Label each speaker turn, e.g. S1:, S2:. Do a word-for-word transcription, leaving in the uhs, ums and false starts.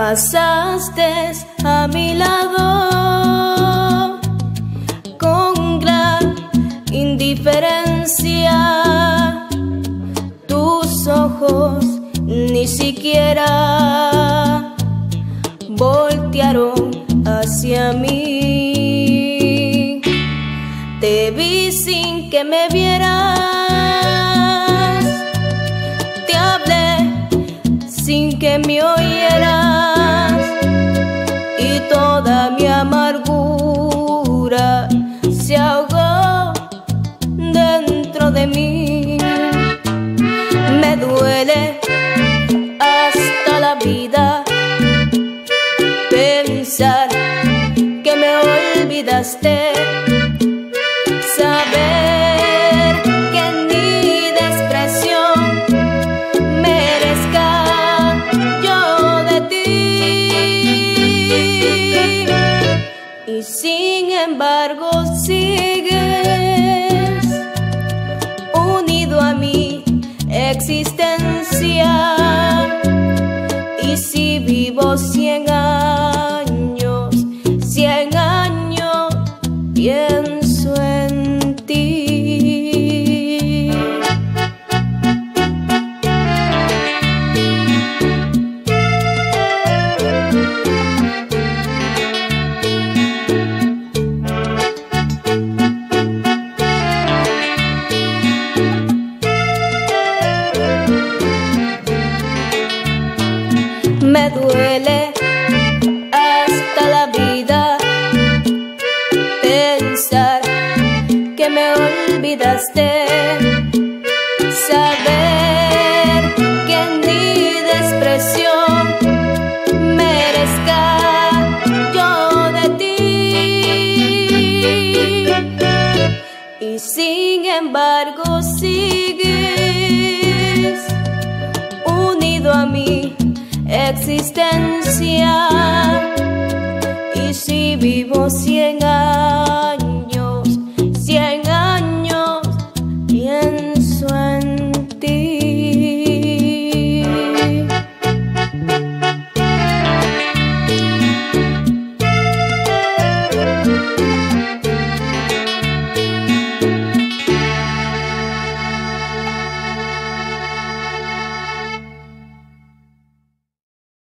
S1: Pasaste a mi lado con gran indiferencia. Tus ojos ni siquiera voltearon hacia mí. Te vi sin que me vieras, te hablé sin que me oyeras, y toda mi amargura se ahogó dentro de mí. Me duele hasta la vida pensar que me olvidaste, saber que ni desprecio merezca yo de ti. Y sin embargo sigues unido a mi existencia. Y si vivo cien años, cien años pienso en ti. Me duele hasta la vida pensar que me olvidaste, saber que ni desprecio merezca yo de ti. Y sin embargo sigues unido a mí existencia. Y si vivo cien años,